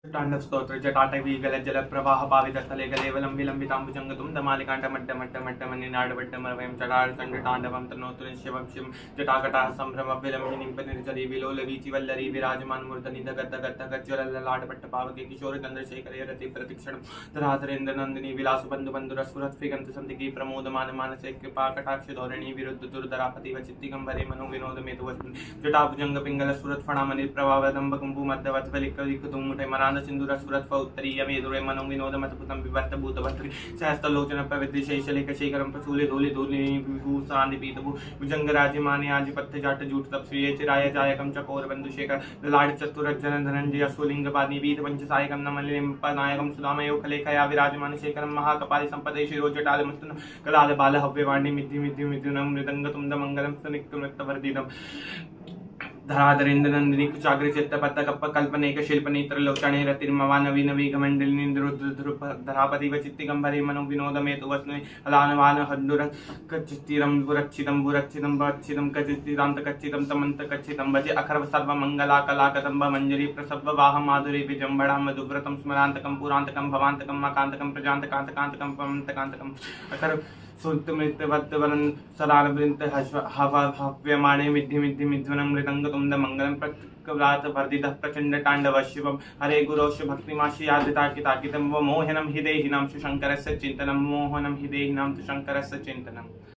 तांडव स्तोत्र जटाटवी गल जल प्रवाह भावित स्थले गलेवलम विलंबितांबुजंगतुम दमालिकांडमड्डमड्डमड्डमनिनाडवड्डमरवयं चटार चंड तांडवं तनोतु शिवं शिवं जटाकटाः संभ्रम विलंबिनिंपनिर्जरी विलोलवीचि वल्लरी विराजमान मूर्धनि धगत धगत धगत ज्वलल्ललाटपट्ट पावके किशोर चंद्रशेखरे रति प्रतिक्षणं धराधरेन्द्र नंदिनी विलास बंधु बंधुरस्फुरत् फिगंत संतिकी प्रमोदमान मानसे कृपा कटाक्ष धोरणी विरुद्ध दुर्धरापति वचित्तिगंबरे मनो विनोद मेतु वस्तु जटाभुजंग पिंगल सुरत फणामणि प्रभावदंब कुंभु मध्यवत् फलिकलिकतुमुटे मरांद सिंधुर सुरत उत्तरीय मेदुरे मनो विनोद मतपुतम विवर्त भूतभद्रि सहस्तलोचन प्रवृत्ति शैशलिक शेखरम प्रसूले धूलि धूलि विभूषांदि पीतभु भुजंग राज्यमाने आजि पत्ते जाट जूट तपस्वी चिराय जायकम चकोर बंधु शेखर लाड चतुर जन धनंजय सुलिंग पादि वीर पंच सायकम नमलिम पनायकम सुदामयो खलेखया विराजमान शेखरम महाकपालि संपदे शिरोजटाल मस्तन कलाल बाल हव्यवाणी मिद्धि मिद्धि मिथुनम मृदंग तुंद मंगलम सनिक्तमृतवर्धितम धराधरेन्द्र नंदिनी कुचाग्र चित्त पत्त कप्प कल्पनेक शिल्पनेत्र लोचने रतिर्मवा नवीन धरापति वचित्तिगंबरे मनो विनोद मेतु वस्नु अलानवान हंडुर कच्चितिरम बुरच्चितम बुरच्चितम बच्चितम कच्चितांत कच्चितम तमंत कच्चितम वचे अखर्व सर्व मंगला कलाकदंब मंजरी प्रसव वाह माधुरी विजंबड़ा मधुव्रतम स्मरांतकम पुरांतकम भवांतकम मकांतकम प्रजांतकांतकांतकम पमंतकांतकम अखर सुल्तमृत्यवत्तवरन सदानवृंत हव्यमाणे मिद्धि मिद्धि मिध्वनं मृदंग तुंद मंगलम प्रकलात वर्धितः प्रचंड तांडव शिवम हरे गुरोश भक्तिमाशी आदिताकिताकितं व मोहनम हि देहिनां शंकरस्य चिंतनं मोहनम हि देहिनां शंकरस्य चिंतनम्।